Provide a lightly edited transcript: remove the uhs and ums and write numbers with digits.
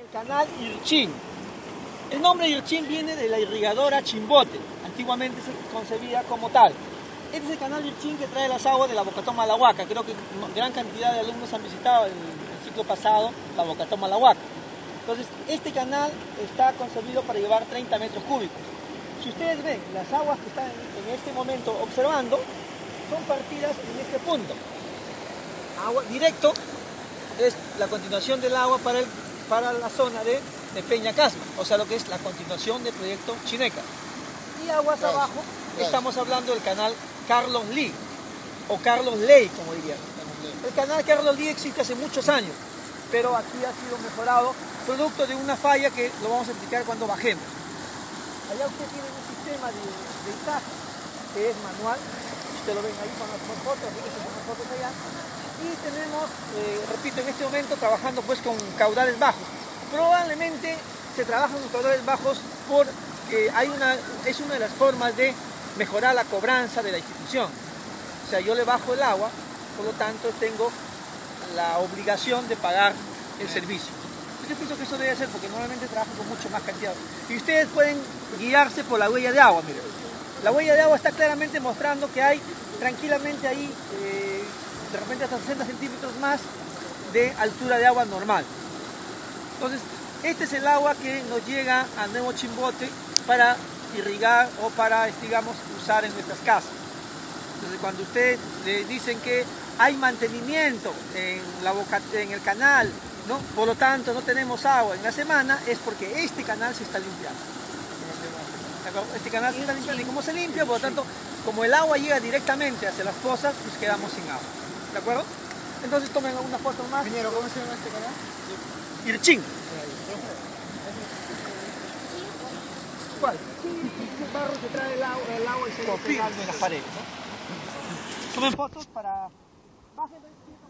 Canal Irchín. El nombre Irchín viene de la irrigadora Chimbote, antiguamente se concebía como tal. Este es el canal Irchín que trae las aguas de la Bocatoma a la Huaca. Creo que gran cantidad de alumnos han visitado el ciclo pasado la Bocatoma a la Huaca. Entonces, este canal está concebido para llevar 30 metros cúbicos. Si ustedes ven, las aguas que están en este momento observando son partidas en este punto. Agua directo es la continuación del agua para la zona de Peña Casma, o sea, lo que es la continuación del proyecto Chineca. Y aguas abajo, estamos hablando del canal Carlos Lee, o Carlos Ley, como dirían. El canal Carlos Lee existe hace muchos años, pero aquí ha sido mejorado, producto de una falla que lo vamos a explicar cuando bajemos. Allá ustedes tienen un sistema de izaje, que es manual, ustedes lo ven ahí con las fotos allá. Y tenemos, repito, en este momento trabajando pues con caudales bajos. Probablemente se trabaja con caudales bajos porque es una de las formas de mejorar la cobranza de la institución. O sea, yo le bajo el agua, por lo tanto tengo la obligación de pagar el servicio. Yo pienso que eso debe ser porque normalmente trabajo con mucho más cantidad. Y ustedes pueden guiarse por la huella de agua, miren. La huella de agua está claramente mostrando que hay tranquilamente ahí de repente hasta 60 centímetros más de altura de agua normal. Entonces, este es el agua que nos llega a Nuevo Chimbote para irrigar o para, digamos, usar en nuestras casas. Entonces, cuando ustedes le dicen que hay mantenimiento en el canal, ¿no? Por lo tanto no tenemos agua en la semana, es porque este canal se está limpiando. Este canal se está limpiando y como se limpia, por lo tanto, como el agua llega directamente hacia las pozas, pues quedamos sin agua. ¿De acuerdo? Entonces tomen una foto más. Ingeniero, ¿cómo se llama este canal? Irchín. ¿Cuál? El barro que trae el agua y se le pega en las paredes, ¿no? Tomen fotos para... Bajen